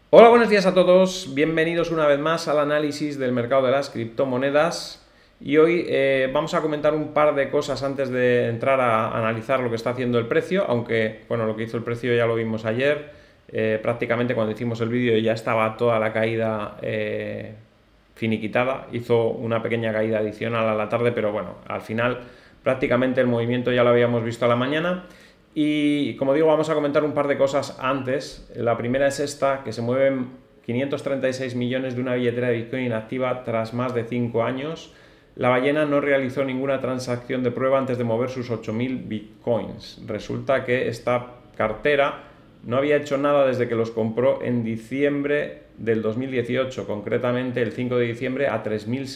Hola, buenos días a todos. Bienvenidos una vez más al análisis del mercado de las criptomonedas. Y hoy vamos a comentar un par de cosas antes de entrar a analizar lo que está haciendo el precio, aunque bueno, lo que hizo el precio ya lo vimos ayer. Prácticamente cuando hicimos el vídeo ya estaba toda la caída finiquitada. Hizo una pequeña caída adicional a la tarde, pero bueno, al final prácticamente el movimiento ya lo habíamos visto a la mañana. Y como digo, vamos a comentar un par de cosas antes. La primera es esta, que se mueven 536 millones de una billetera de Bitcoin inactiva tras más de 5 años. La ballena no realizó ninguna transacción de prueba antes de mover sus 8.000 Bitcoins. Resulta que esta cartera no había hecho nada desde que los compró en diciembre del 2018, concretamente el 5 de diciembre a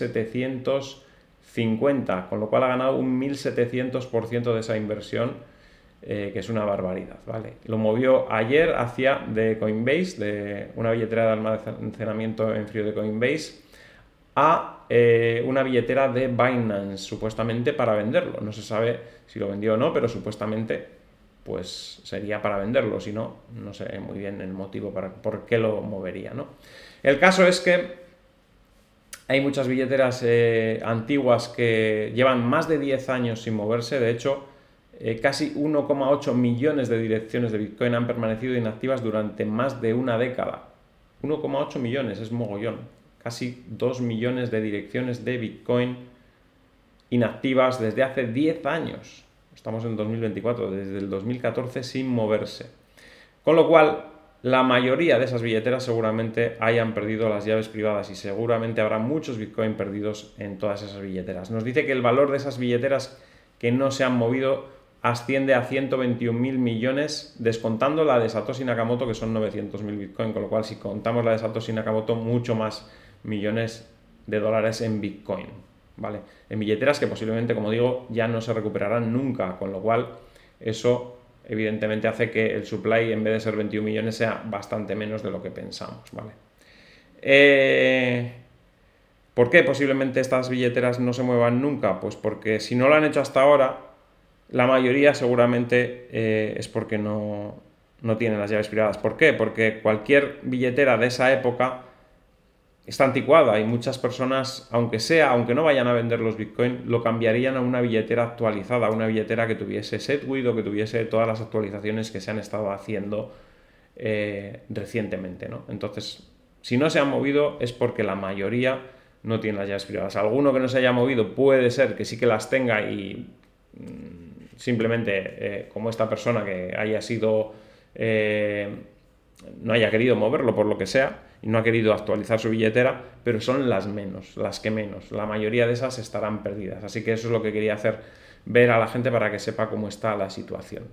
3.750, con lo cual ha ganado un 1.700% de esa inversión, que es una barbaridad, ¿vale? Lo movió ayer hacia de Coinbase, de una billetera de almacenamiento en frío de Coinbase, a una billetera de Binance, supuestamente para venderlo. No se sabe si lo vendió o no, pero supuestamente pues sería para venderlo. Si no, no sé muy bien el motivo por qué lo movería, ¿no? El caso es que hay muchas billeteras antiguas que llevan más de 10 años sin moverse. De hecho, casi 1,8 millones de direcciones de Bitcoin han permanecido inactivas durante más de una década. 1,8 millones, es mogollón. Casi 2 millones de direcciones de Bitcoin inactivas desde hace 10 años. Estamos en 2024, desde el 2014 sin moverse. Con lo cual, la mayoría de esas billeteras seguramente hayan perdido las llaves privadas y seguramente habrá muchos Bitcoin perdidos en todas esas billeteras. Nos dice que el valor de esas billeteras que no se han movido asciende a 121.000 millones, descontando la de Satoshi Nakamoto, que son 900.000 Bitcoin, con lo cual si contamos la de Satoshi Nakamoto, mucho más millones de dólares en Bitcoin, ¿vale? En billeteras que posiblemente, como digo, ya no se recuperarán nunca, con lo cual eso evidentemente hace que el supply, en vez de ser 21 millones, sea bastante menos de lo que pensamos, ¿vale? ¿Por qué posiblemente estas billeteras no se muevan nunca? Pues porque si no lo han hecho hasta ahora, la mayoría seguramente es porque no tienen las llaves privadas. ¿Por qué? Porque cualquier billetera de esa época está anticuada y muchas personas, aunque no vayan a vender los Bitcoin, lo cambiarían a una billetera actualizada, a una billetera que tuviese Segwit o que tuviese todas las actualizaciones que se han estado haciendo recientemente, ¿no? Entonces, si no se han movido es porque la mayoría no tiene las llaves privadas. Alguno que no se haya movido puede ser que sí que las tenga y simplemente como esta persona que haya sido no haya querido moverlo por lo que sea y no ha querido actualizar su billetera, pero son las que menos. La mayoría de esas estarán perdidas. Así que eso es lo que quería hacer ver a la gente para que sepa cómo está la situación.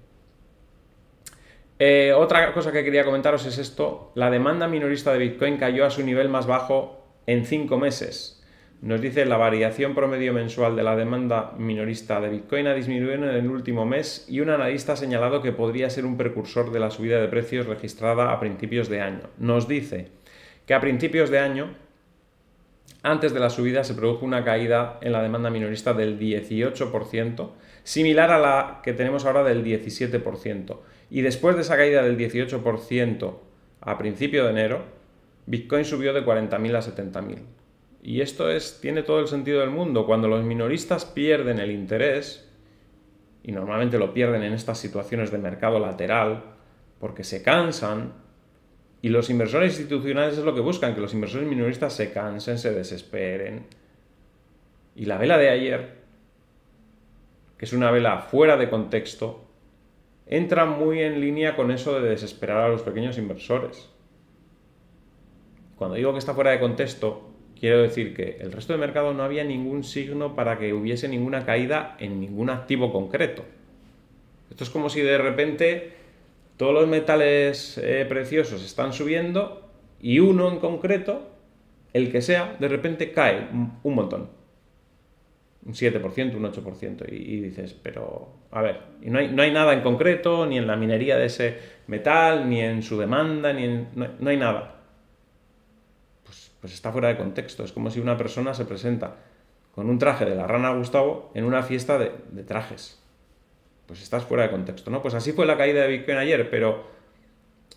Otra cosa que quería comentaros es esto. La demanda minorista de Bitcoin cayó a su nivel más bajo en 5 meses. Nos dice la variación promedio mensual de la demanda minorista de Bitcoin ha disminuido en el último mes y un analista ha señalado que podría ser un precursor de la subida de precios registrada a principios de año. Nos dice que a principios de año, antes de la subida, se produjo una caída en la demanda minorista del 18%, similar a la que tenemos ahora del 17%. Y después de esa caída del 18% a principio de enero, Bitcoin subió de 40.000 a 70.000. Y esto tiene todo el sentido del mundo. Cuando los minoristas pierden el interés, y normalmente lo pierden en estas situaciones de mercado lateral, porque se cansan, y los inversores institucionales es lo que buscan, que los inversores minoristas se cansen, se desesperen. Y la vela de ayer, que es una vela fuera de contexto, entra muy en línea con eso de desesperar a los pequeños inversores. Cuando digo que está fuera de contexto, quiero decir que el resto del mercado no había ningún signo para que hubiese ninguna caída en ningún activo concreto. Esto es como si de repente todos los metales preciosos están subiendo y uno en concreto, el que sea, de repente cae un montón. Un 7%, un 8%. Y dices, pero a ver, y no hay nada en concreto, ni en la minería de ese metal, ni en su demanda, no hay nada. Pues está fuera de contexto. Es como si una persona se presenta con un traje de la rana Gustavo en una fiesta de trajes. Pues estás fuera de contexto, ¿no? Pues así fue la caída de Bitcoin ayer, pero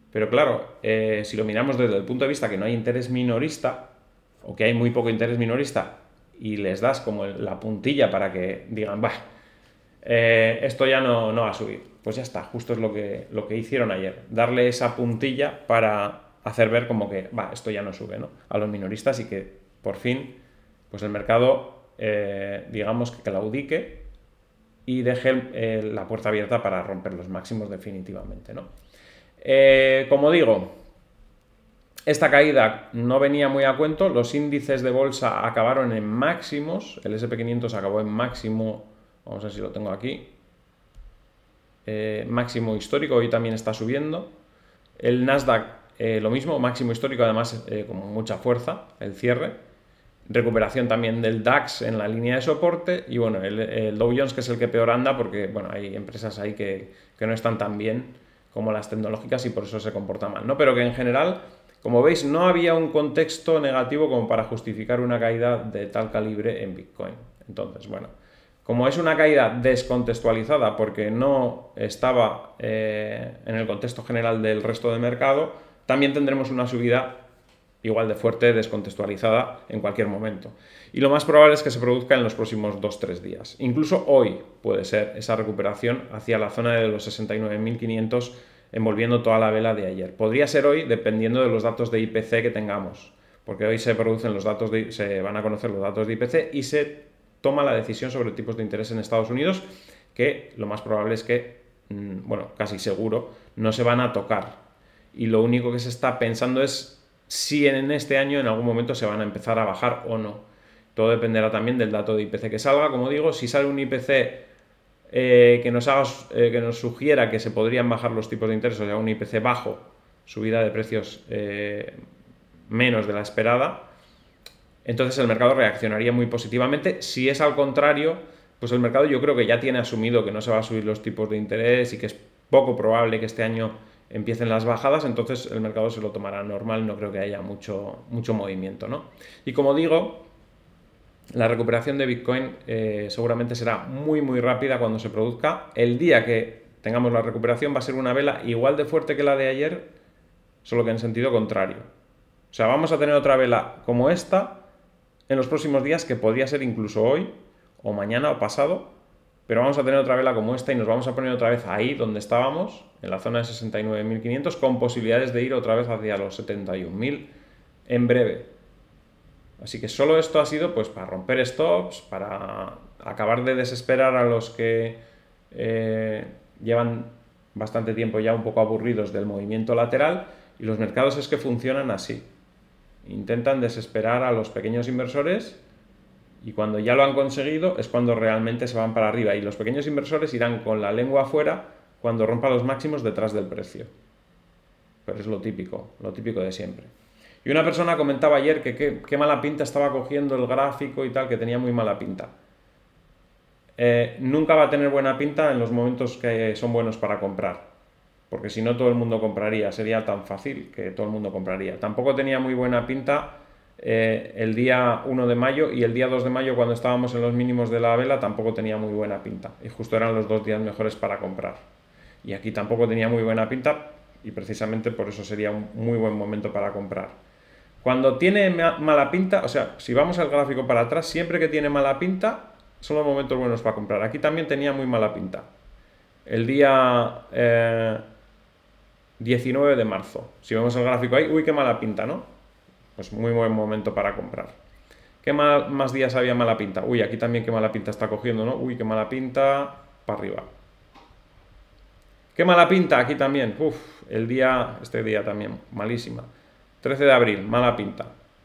Pero claro, si lo miramos desde el punto de vista que no hay interés minorista, o que hay muy poco interés minorista, y les das como la puntilla para que digan, bah, esto ya no va a subir. Pues ya está, justo es lo que hicieron ayer, darle esa puntilla para hacer ver como que, va, esto ya no sube, ¿no? A los minoristas y que por fin, pues el mercado, digamos que claudique y deje la puerta abierta para romper los máximos definitivamente, ¿no? Como digo, esta caída no venía muy a cuento, los índices de bolsa acabaron en máximos, el SP500 acabó en máximo, vamos a ver si lo tengo aquí, máximo histórico, hoy también está subiendo, el Nasdaq lo mismo, máximo histórico, además con mucha fuerza, el cierre, recuperación también del DAX en la línea de soporte y bueno, el Dow Jones, que es el que peor anda porque bueno, hay empresas ahí que no están tan bien como las tecnológicas y por eso se comporta mal, ¿no? Pero que en general, como veis, no había un contexto negativo como para justificar una caída de tal calibre en Bitcoin. Entonces, bueno, como es una caída descontextualizada porque no estaba en el contexto general del resto del mercado, también tendremos una subida igual de fuerte, descontextualizada en cualquier momento. Y lo más probable es que se produzca en los próximos 2-3 días. Incluso hoy puede ser esa recuperación hacia la zona de los 69.500, envolviendo toda la vela de ayer. Podría ser hoy, dependiendo de los datos de IPC que tengamos, porque hoy se producen los datos se van a conocer los datos de IPC y se toma la decisión sobre tipos de interés en Estados Unidos, que lo más probable es que, bueno, casi seguro, no se van a tocar. Y lo único que se está pensando es si en este año en algún momento se van a empezar a bajar o no. Todo dependerá también del dato de IPC que salga. Como digo, si sale un IPC que nos sugiera que se podrían bajar los tipos de interés, o sea, un IPC bajo, subida de precios menos de la esperada, entonces el mercado reaccionaría muy positivamente. Si es al contrario, pues el mercado yo creo que ya tiene asumido que no se va a subir los tipos de interés y que es poco probable que este año empiecen las bajadas, entonces el mercado se lo tomará normal, no creo que haya mucho movimiento, ¿no? Y como digo, la recuperación de Bitcoin seguramente será muy rápida cuando se produzca. El día que tengamos la recuperación va a ser una vela igual de fuerte que la de ayer, solo que en sentido contrario. O sea, vamos a tener otra vela como esta en los próximos días, que podría ser incluso hoy, o mañana, o pasado, pero vamos a tener otra vela como esta y nos vamos a poner otra vez ahí donde estábamos, en la zona de 69.500, con posibilidades de ir otra vez hacia los 71.000 en breve. Así que solo esto ha sido pues para romper stops, para acabar de desesperar a los que llevan bastante tiempo ya un poco aburridos del movimiento lateral, y los mercados es que funcionan así. Intentan desesperar a los pequeños inversores y cuando ya lo han conseguido es cuando realmente se van para arriba, y los pequeños inversores irán con la lengua afuera cuando rompa los máximos detrás del precio. Pero es lo típico de siempre. Y una persona comentaba ayer que qué mala pinta estaba cogiendo el gráfico y tal, que tenía muy mala pinta. Nunca va a tener buena pinta en los momentos que son buenos para comprar, porque si no todo el mundo compraría, sería tan fácil que todo el mundo compraría. Tampoco tenía muy buena pinta el día 1 de mayo y el día 2 de mayo, cuando estábamos en los mínimos de la vela, tampoco tenía muy buena pinta, y justo eran los 2 días mejores para comprar. Y aquí tampoco tenía muy buena pinta, y precisamente por eso sería un muy buen momento para comprar. Cuando tiene mala pinta, o sea, si vamos al gráfico para atrás, siempre que tiene mala pinta, son los momentos buenos para comprar. Aquí también tenía muy mala pinta. El día 19 de marzo, si vemos el gráfico ahí, uy, qué mala pinta, ¿no? Pues muy buen momento para comprar. ¿Qué más días había mala pinta? Uy, aquí también qué mala pinta está cogiendo, ¿no? Uy, qué mala pinta, para arriba. ¿Qué mala pinta? Aquí también. Uf, este día también, malísima. 13 de abril, mala pinta.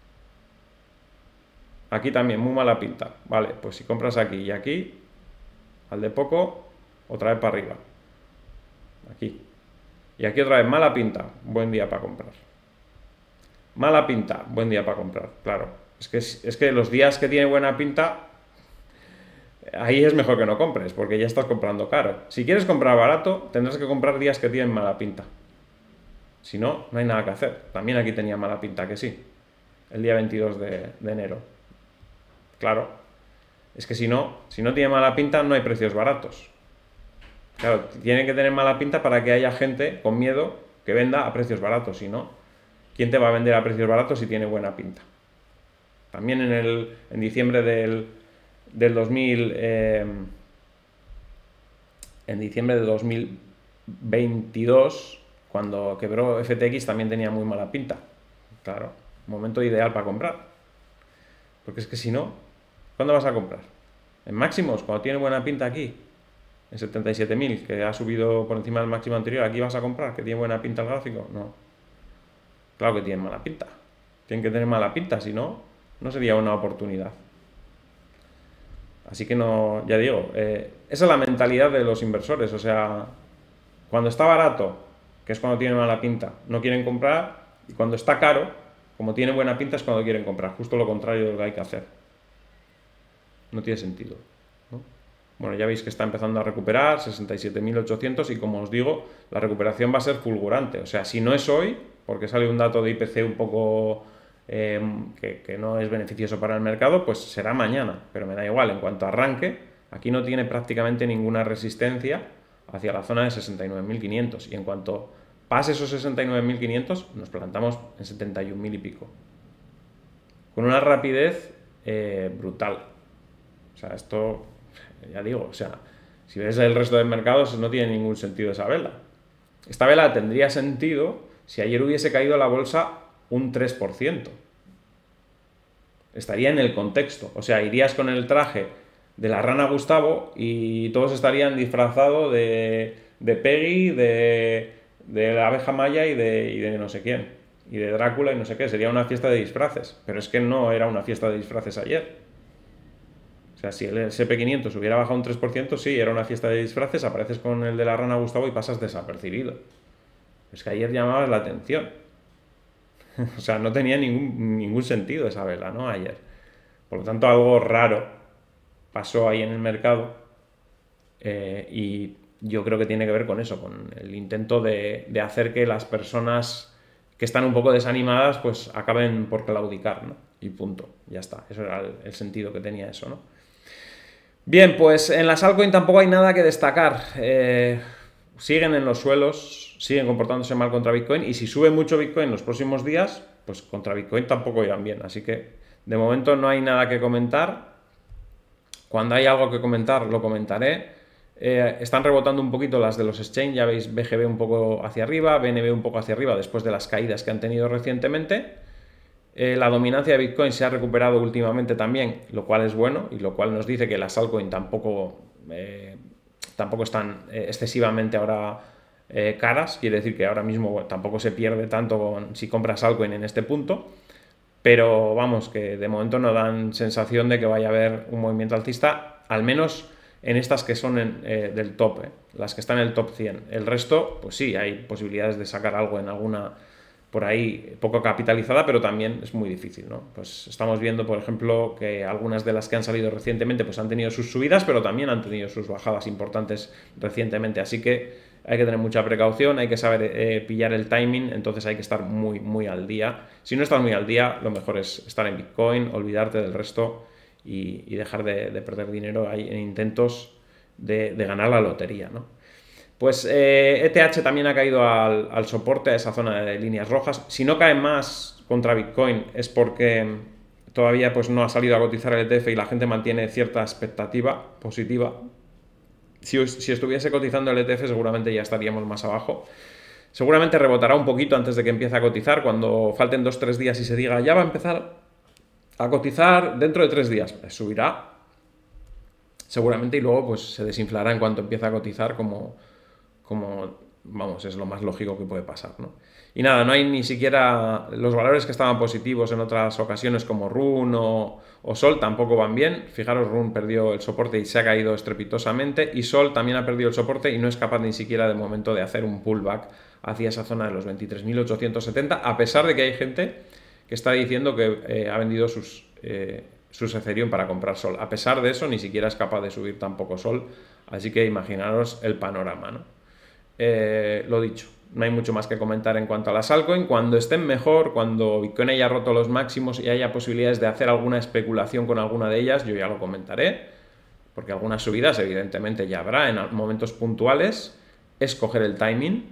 Aquí también, muy mala pinta. Vale, pues si compras aquí y aquí, al de poco, otra vez para arriba. Aquí. Y aquí otra vez, mala pinta, buen día para comprar. Mala pinta, buen día para comprar, claro. Es que los días que tiene buena pinta, ahí es mejor que no compres, porque ya estás comprando caro. Si quieres comprar barato, tendrás que comprar días que tienen mala pinta. Si no, no hay nada que hacer. También aquí tenía mala pinta, que sí. El día 22 de enero. Claro. Es que si no tiene mala pinta, no hay precios baratos. Claro, tiene que tener mala pinta para que haya gente con miedo que venda a precios baratos. Si no, ¿quién te va a vender a precios baratos si tiene buena pinta? También en diciembre del 2022, cuando quebró FTX, también tenía muy mala pinta. Claro, momento ideal para comprar. Porque es que si no, ¿cuándo vas a comprar? En máximos, cuando tiene buena pinta aquí, en 77.000, que ha subido por encima del máximo anterior, ¿aquí vas a comprar? ¿Que tiene buena pinta el gráfico? No. Claro que tiene mala pinta. Tienen que tener mala pinta, si no, no sería una oportunidad. Así que no, ya digo, esa es la mentalidad de los inversores. O sea, cuando está barato, que es cuando tiene mala pinta, no quieren comprar, y cuando está caro, como tiene buena pinta, es cuando quieren comprar. Justo lo contrario de lo que hay que hacer. No tiene sentido, ¿no? Bueno, ya veis que está empezando a recuperar, 67.800, y como os digo, la recuperación va a ser fulgurante. O sea, si no es hoy, porque sale un dato de IPC un poco que no es beneficioso para el mercado, pues será mañana, pero me da igual. En cuanto arranque, aquí no tiene prácticamente ninguna resistencia hacia la zona de 69.500, y en cuanto pase esos 69.500 nos plantamos en 71.000 y pico, con una rapidez brutal. O sea, esto, ya digo, o sea, si ves el resto de mercados no tiene ningún sentido esa vela. Esta vela tendría sentido si ayer hubiese caído la bolsa un 3%. Estaría en el contexto. O sea, irías con el traje de la rana Gustavo y todos estarían disfrazados de Peggy, de la abeja maya y de no sé quién. Y de Drácula y no sé qué. Sería una fiesta de disfraces. Pero es que no era una fiesta de disfraces ayer. O sea, si el SP500 hubiera bajado un 3%, sí, era una fiesta de disfraces, apareces con el de la rana Gustavo y pasas desapercibido. Es que ayer llamabas la atención. O sea, no tenía ningún sentido esa vela, ¿no? Ayer. Por lo tanto, algo raro pasó ahí en el mercado, y yo creo que tiene que ver con eso, con el intento de hacer que las personas que están un poco desanimadas pues acaben por claudicar, ¿no? Y punto, ya está. Eso era el sentido que tenía eso, ¿no? Bien, pues en las altcoins tampoco hay nada que destacar. Siguen en los suelos, siguen comportándose mal contra Bitcoin, y si sube mucho Bitcoin en los próximos días, pues contra Bitcoin tampoco irán bien. Así que de momento no hay nada que comentar. Cuando hay algo que comentar, lo comentaré. Están rebotando un poquito las de los exchange, ya veis BGB un poco hacia arriba, BNB un poco hacia arriba después de las caídas que han tenido recientemente. La dominancia de Bitcoin se ha recuperado últimamente también, lo cual es bueno, y lo cual nos dice que las altcoins tampoco están excesivamente ahora caras. Quiere decir que ahora mismo tampoco se pierde tanto si compras altcoin en este punto, pero vamos, que de momento no dan sensación de que vaya a haber un movimiento alcista, al menos en estas que son del top, las que están en el top 100. El resto, pues sí, hay posibilidades de sacar algo en alguna por ahí poco capitalizada, pero también es muy difícil, ¿no? Pues estamos viendo, por ejemplo, que algunas de las que han salido recientemente pues han tenido sus subidas, pero también han tenido sus bajadas importantes recientemente, así que hay que tener mucha precaución, hay que saber pillar el timing, entonces hay que estar muy, muy al día. Si no estás muy al día, lo mejor es estar en Bitcoin, olvidarte del resto y dejar de perder dinero ahí en intentos de ganar la lotería, ¿no? Pues ETH también ha caído al soporte, a esa zona de líneas rojas. Si no cae más contra Bitcoin es porque todavía pues, no ha salido a cotizar el ETF y la gente mantiene cierta expectativa positiva. Si estuviese cotizando el ETF seguramente ya estaríamos más abajo. Seguramente rebotará un poquito antes de que empiece a cotizar, cuando falten 2-3 días y se diga ya va a empezar a cotizar dentro de 3 días. Pues subirá seguramente y luego pues se desinflará en cuanto empiece a cotizar como vamos, es lo más lógico que puede pasar, ¿no? Y nada, no hay ni siquiera los valores que estaban positivos en otras ocasiones como Run o Sol tampoco van bien. Fijaros, Run perdió el soporte y se ha caído estrepitosamente, y Sol también ha perdido el soporte y no es capaz ni siquiera de momento de hacer un pullback hacia esa zona de los 23.870, a pesar de que hay gente que está diciendo que ha vendido sus Ethereum para comprar Sol. A pesar de eso, ni siquiera es capaz de subir tampoco Sol, así que imaginaros el panorama, ¿no? Lo dicho, no hay mucho más que comentar en cuanto a las altcoins. Cuando estén mejor, cuando Bitcoin haya roto los máximos y haya posibilidades de hacer alguna especulación con alguna de ellas, yo ya lo comentaré, porque algunas subidas evidentemente ya habrá en momentos puntuales. Es coger el timing,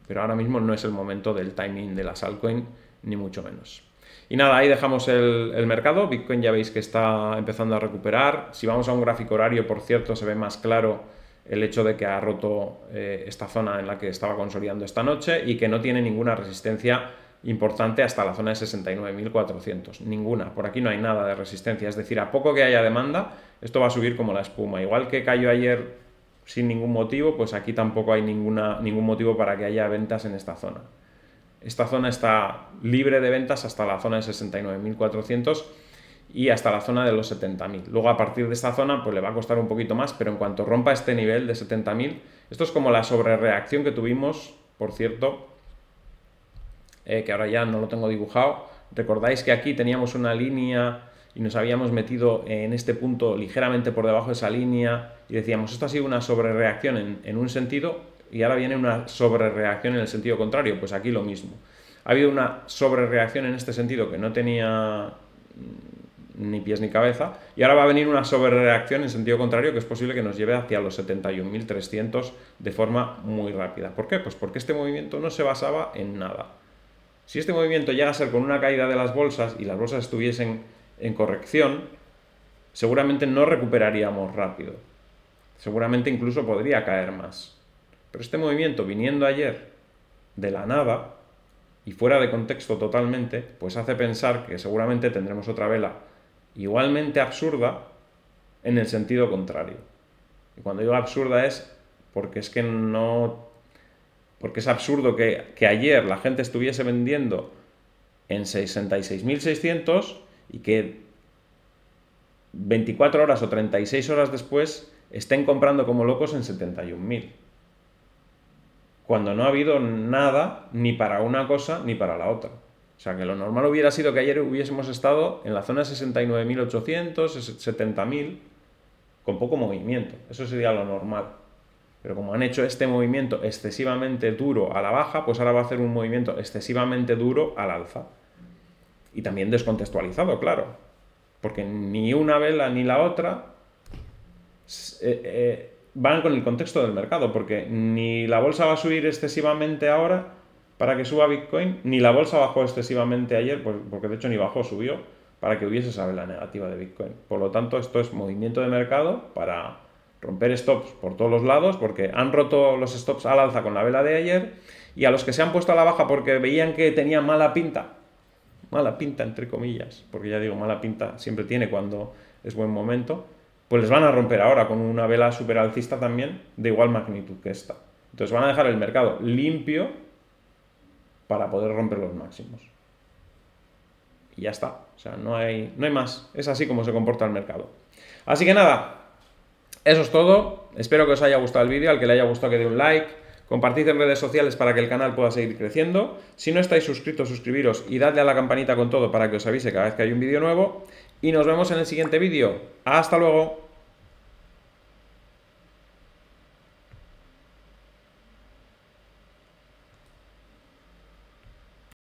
pero ahora mismo no es el momento del timing de las altcoins, ni mucho menos. Y nada, ahí dejamos el mercado. Bitcoin ya veis que está empezando a recuperar. Si vamos a un gráfico horario, por cierto, se ve más claro el hecho de que ha roto esta zona en la que estaba consolidando esta noche y que no tiene ninguna resistencia importante hasta la zona de 69.400. Ninguna. Por aquí no hay nada de resistencia. Es decir, a poco que haya demanda, esto va a subir como la espuma. Igual que cayó ayer sin ningún motivo, pues aquí tampoco hay ningún motivo para que haya ventas en esta zona. Esta zona está libre de ventas hasta la zona de 69.400 y hasta la zona de los 70.000. Luego a partir de esta zona pues le va a costar un poquito más, pero en cuanto rompa este nivel de 70.000, esto es como la sobrereacción que tuvimos, por cierto, que ahora ya no lo tengo dibujado. Recordáis que aquí teníamos una línea y nos habíamos metido en este punto ligeramente por debajo de esa línea y decíamos, esto ha sido una sobrereacción en un sentido y ahora viene una sobrereacción en el sentido contrario. Pues aquí lo mismo. Ha habido una sobrereacción en este sentido que no tenía ni pies ni cabeza y ahora va a venir una sobrereacción en sentido contrario que es posible que nos lleve hacia los 71.300 de forma muy rápida. ¿Por qué? Pues porque este movimiento no se basaba en nada. Si este movimiento llega a ser con una caída de las bolsas y las bolsas estuviesen en corrección, seguramente no recuperaríamos rápido. Seguramente incluso podría caer más. Pero este movimiento viniendo ayer de la nada y fuera de contexto totalmente, pues hace pensar que seguramente tendremos otra vela igualmente absurda en el sentido contrario. Y cuando digo absurda es porque es que no... Porque es absurdo que ayer la gente estuviese vendiendo en 66.600 y que 24 horas o 36 horas después estén comprando como locos en 71.000. Cuando no ha habido nada ni para una cosa ni para la otra. O sea, que lo normal hubiera sido que ayer hubiésemos estado en la zona de 69.800, 70.000, con poco movimiento. Eso sería lo normal. Pero como han hecho este movimiento excesivamente duro a la baja, pues ahora va a hacer un movimiento excesivamente duro al alza. Y también descontextualizado, claro. Porque ni una vela ni la otra van con el contexto del mercado, porque ni la bolsa va a subir excesivamente ahora para que suba Bitcoin, ni la bolsa bajó excesivamente ayer, porque de hecho ni bajó, subió, para que hubiese esa vela negativa de Bitcoin. Por lo tanto, esto es movimiento de mercado para romper stops por todos los lados, porque han roto los stops al alza con la vela de ayer, y a los que se han puesto a la baja porque veían que tenían mala pinta entre comillas, porque ya digo, mala pinta siempre tiene cuando es buen momento, pues les van a romper ahora con una vela super alcista también de igual magnitud que esta. Entonces van a dejar el mercado limpio para poder romper los máximos. Y ya está. O sea, no hay más. Es así como se comporta el mercado. Así que nada, eso es todo. Espero que os haya gustado el vídeo. Al que le haya gustado que dé un like. Compartid en redes sociales para que el canal pueda seguir creciendo. Si no estáis suscritos, suscribiros y dadle a la campanita con todo para que os avise cada vez que hay un vídeo nuevo. Y nos vemos en el siguiente vídeo. ¡Hasta luego!